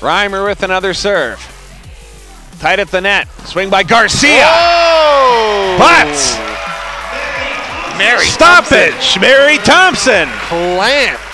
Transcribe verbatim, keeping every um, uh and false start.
Reimer with another serve. Tight at the net. Swing by Garcia. Whoa! But Mary stoppage. Thompson. Mary Thompson. Plant.